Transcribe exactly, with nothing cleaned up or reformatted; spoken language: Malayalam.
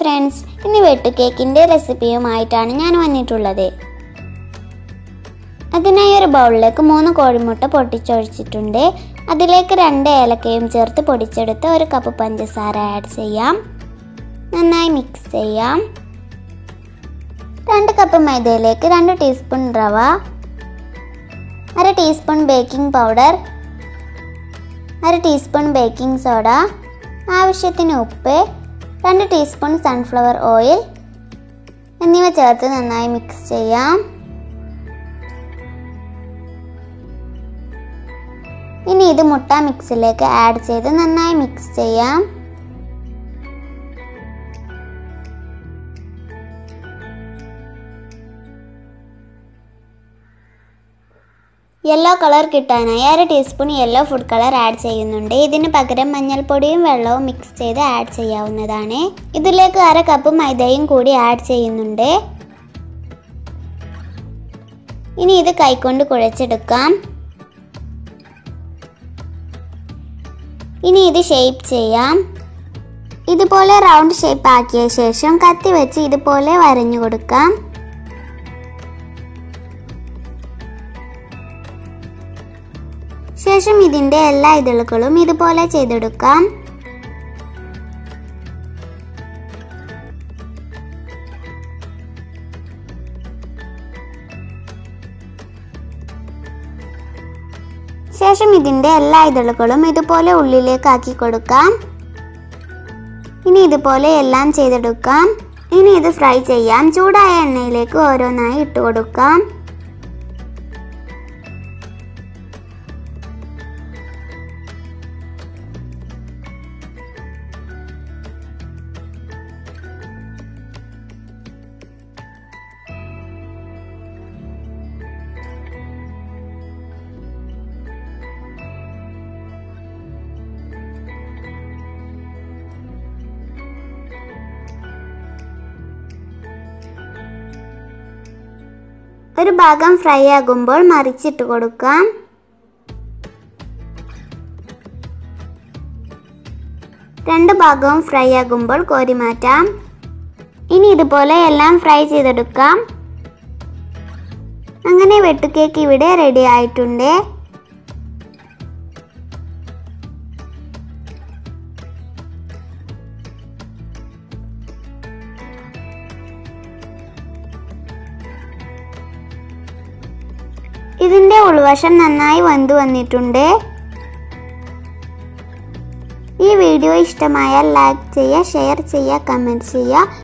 ഫ്രണ്ട്സ്, ഇന്ന് വെട്ട് കേക്കിൻ്റെ റെസിപ്പിയുമായിട്ടാണ് ഞാൻ വന്നിട്ടുള്ളത്. അതിനായി ഒരു ബൗളിലേക്ക് മൂന്ന് കോഴിമുട്ട പൊട്ടിച്ചൊഴിച്ചിട്ടുണ്ട്. അതിലേക്ക് രണ്ട് ഏലക്കയും ചേർത്ത് പൊടിച്ചെടുത്ത് ഒരു കപ്പ് പഞ്ചസാര ആഡ് ചെയ്യാം. നന്നായി മിക്സ് ചെയ്യാം. രണ്ട് കപ്പ് മൈദയിലേക്ക് രണ്ട് ടീസ്പൂൺ റവ, അര ടീസ്പൂൺ ബേക്കിംഗ് പൗഡർ, അര ടീസ്പൂൺ ബേക്കിംഗ് സോഡ, ആവശ്യത്തിന് ഉപ്പ്, രണ്ട് ടീസ്പൂൺ സൺഫ്ലവർ ഓയിൽ എന്നിവ ചേർത്ത് നന്നായി മിക്സ് ചെയ്യാം. ഇനി ഇത് മുട്ട മിക്സിലേക്ക് ആഡ് ചെയ്ത് നന്നായി മിക്സ് ചെയ്യാം. യെല്ലോ കളർ കിട്ടാനായി അര teaspoon yellow food colour add ചെയ്യുന്നുണ്ട്. ഇതിന് പകരം മഞ്ഞൾപ്പൊടിയും വെള്ളവും മിക്സ് ചെയ്ത് ആഡ് ചെയ്യാവുന്നതാണ്. ഇതിലേക്ക് അര കപ്പ് മൈദയും കൂടി ആഡ് ചെയ്യുന്നുണ്ട്. ഇനി ഇത് കൈകൊണ്ട് കുഴച്ചെടുക്കാം. ഇനി ഇത് ഷേപ്പ് ചെയ്യാം. ഇതുപോലെ റൗണ്ട് ഷേപ്പ് ആക്കിയ ശേഷം കത്തി വെച്ച് ഇതുപോലെ വരഞ്ഞു കൊടുക്കാം. ശേഷം ഇതിൻ്റെ എല്ലാ ഇതളുകളും ഇതുപോലെ ചെയ്തെടുക്കാം. ശേഷം ഇതിൻ്റെ എല്ലാ ഇതളുകളും ഇതുപോലെ ഉള്ളിലേക്ക് ആക്കി കൊടുക്കാം. ഇനി ഇതുപോലെ എല്ലാം ചെയ്തെടുക്കാം. ഇനി ഇത് ഫ്രൈ ചെയ്യാം. ചൂടായ എണ്ണയിലേക്ക് ഓരോന്നായി ഇട്ട് കൊടുക്കാം. ഒരു ഭാഗം ഫ്രൈ ആകുമ്പോൾ മറിച്ചിട്ട് കൊടുക്കാം. രണ്ട് ഭാഗവും ഫ്രൈ ആകുമ്പോൾ കോരി മാറ്റാം. ഇനി ഇതുപോലെ എല്ലാം ഫ്രൈ ചെയ്തെടുക്കാം. അങ്ങനെ വെട്ട് കേക്ക് ഇവിടെ റെഡി ആയിട്ടുണ്ട്. ഇതിൻ്റെ ഉൾവശം നന്നായി വെന്തു വന്നിട്ടുണ്ട്. ഈ വീഡിയോ ഇഷ്ടമായാൽ ലൈക്ക് ചെയ്യുക, ഷെയർ ചെയ്യുക, കമൻറ്റ് ചെയ്യുക.